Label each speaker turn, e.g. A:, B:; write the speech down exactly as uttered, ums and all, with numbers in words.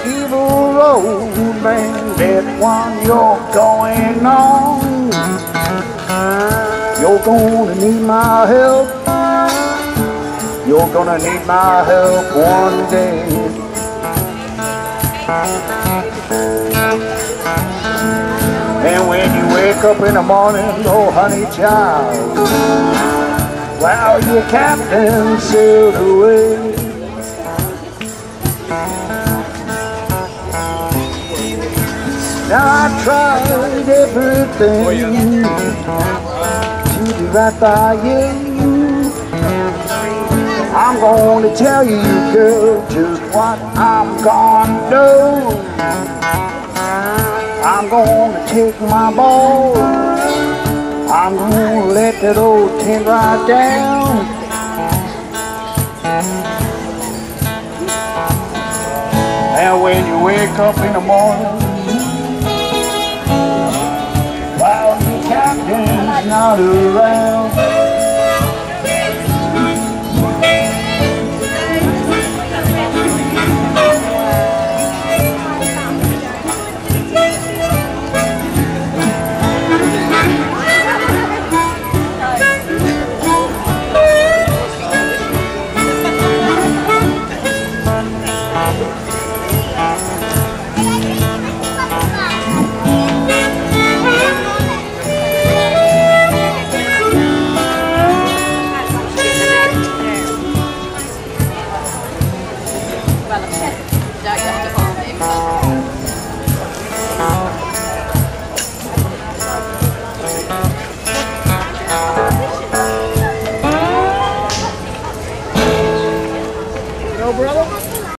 A: evil road, man, that one you're going on. You're gonna need my help. You're gonna need my help one day. And when you wake up in the morning, oh honey child, while your captain sailed away. Now I tried everything to do right by you. I'm gonna tell you, girl, just what I'm gonna do. I'm gonna take my ball, I'm gonna let that old tent ride down. And when you wake up in the morning, while the captain's not around,
B: No, you have to